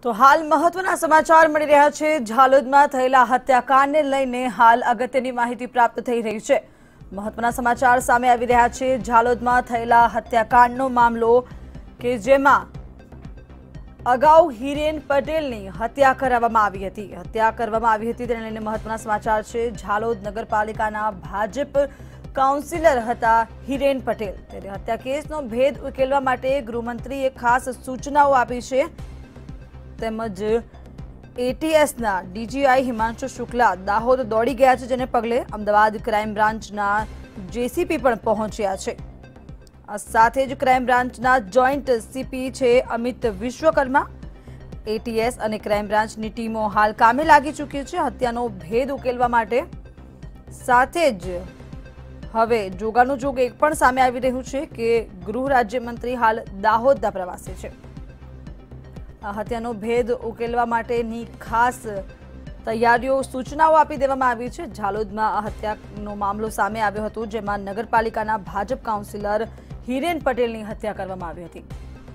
તો હાલ મહત્વના સમાચાર મળી રહ્યા છે। ઝાલોદમાં થયેલા હત્યાકાંડને લઈને હાલ અગત્યની માહિતી પ્રાપ્ત થઈ રહી છે। મહત્વના સમાચાર સામે આવી રહ્યા છે। ઝાલોદમાં થયેલા હત્યાકાંડનો મામલો કે જેમાં અગાઉ હિરેન પટેલની હત્યા કરવામાં આવી હતી। હત્યા કરવામાં આવી હતી તેને લઈને મહત્વના સમાચાર છે। ઝાલોદ નગરપાલિકાના ભાજપ કાઉન્સિલર હતા હિરેન પટેલ। ત્યારે હત્યા કેસનો ભેદ ઉકેલવા માટે ગૃહમંત્રીએ ખાસ સૂચનાઓ આપી છે। તેમજ એટીએસના ડીજીઆઈ હિમાંશુ શુક્લા દાહોદ દોડી ગયા છે, જેને પગલે અમદાવાદ ક્રાઇમ બ્રાન્ચના જેસીપી પણ પહોંચ્યા છે। આ સાથે જ ક્રાઇમ બ્રાન્ચના જોઈન્ટ સીપી છે અમિત વિશ્વકર્મા। એટીએસ અને ક્રાઇમ બ્રાન્ચની ટીમો હાલ કામે લાગી ચૂકી છે હત્યાનો ભેદ ઉકેલવા માટે। સાથે જ હવે જોગાનું જોગ એક પણ સામે આવી રહ્યું છે કે ગૃહ રાજ્યમંત્રી હાલ દાહોદના પ્રવાસે છે। હત્યાનો ભેદ ઉકેલવા માટેની ખાસ તૈયારીઓ સૂચનાઓ આપી દેવામાં આવી છે। ઝાલોદમાં આ હત્યાનો મામલો સામે આવ્યો હતો, જેમાં નગરપાલિકાના ભાજપ કાઉન્સિલર હિરેન પટેલની હત્યા કરવામાં આવી હતી।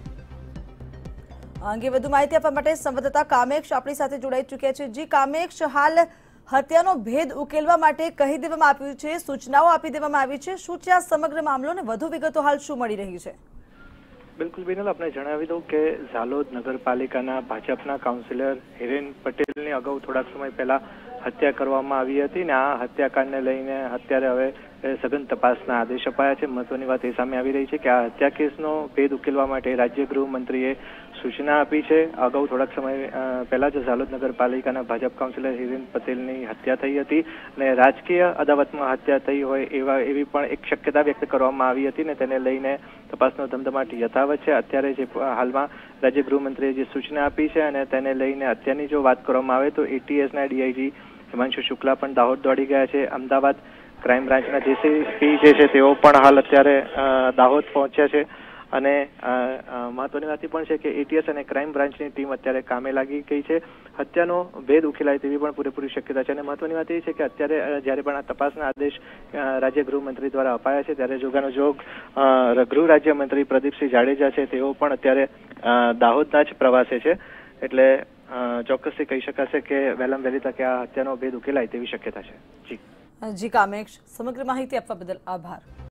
આ અંગે વધુ માહિતી આપવા માટે સંવાદદાતા કામેક્ષ આપણી સાથે જોડાઈ ચૂક્યા છે। જી કામેક્ષ, હાલ હત્યાનો ભેદ ઉકેલવા માટે કહી દેવામાં આવ્યું છે, સૂચનાઓ આપી દેવામાં આવી છે, શું છે આ સમગ્ર મામલો અને વધુ વિગતો હાલ શું મળી રહી છે? બિલકુલ બિનલ, આપણે જણાવી દઉં કે ઝાલોદ નગરપાલિકાના ભાજપના કાઉન્સિલર હિરેન પટેલની અગાઉ થોડાક સમય પહેલા હત્યા કરવામાં આવી હતી ને આ હત્યાકાંડને લઈને અત્યારે હવે સઘન તપાસના આદેશ અપાયા છે। મહત્વની વાત એ સામે આવી રહી છે કે આ હત્યા કેસનો ભેદ ઉકેલવા માટે રાજ્ય ગૃહમંત્રીએ સૂચના આપી છે। અગાઉ થોડાક સમય પહેલા જ ઝાલોદ નગરપાલિકાના ભાજપ કાઉન્સિલર હિરેન પટેલની હત્યા થઈ હતી અને રાજકીય અદાવતમાં હત્યા થઈ હોય એવી પણ એક શક્યતા વ્યક્ત કરવામાં આવી હતી ને તેને લઈને તપાસનો ધમધમાટ યથાવત છે। અત્યારે જે હાલમાં રાજ્ય ગૃહમંત્રીએ જે સૂચના આપી છે અને તેને લઈને અત્યારની જો વાત કરવામાં આવે તો એટીએસના ડીઆઈજી હિમાંશુ શુક્લા પણ દાહોદ દોડી ગયા છે। અમદાવાદ ક્રાઇમ બ્રાન્ચના જેસીપી જે છે તેઓ પણ હાલ અત્યારે દાહોદ પહોંચ્યા છે અને મહત્વની વાત એ પણ છે કે એટીએસ અને ક્રાઇમ બ્રાન્ચની ટીમ અત્યારે કામે લાગી ગઈ છે। હત્યાનો ભેદ ઉકેલાય તેવી પણ પૂરેપૂરી શક્યતા છે અને મહત્વની વાત એ છે કે અત્યારે જ્યારે પણ આ તપાસના આદેશ રાજ્ય ગૃહમંત્રી દ્વારા અપાયા છે ત્યારે જોગાનો જોગ ગૃહ રાજ્યમંત્રી પ્રદીપસિંહ જાડેજા છે તેઓ પણ અત્યારે દાહોદના જ પ્રવાસે છે। એટલે ચોક્કસથી કહી શકાશે કે વહેલામાં વહેલી તકે આ હત્યાનો ભેદ ઉકેલાય તેવી શક્યતા છે। જી કામેક્ષ, સમગ્ર માહિતી આપવા બદલ આભાર।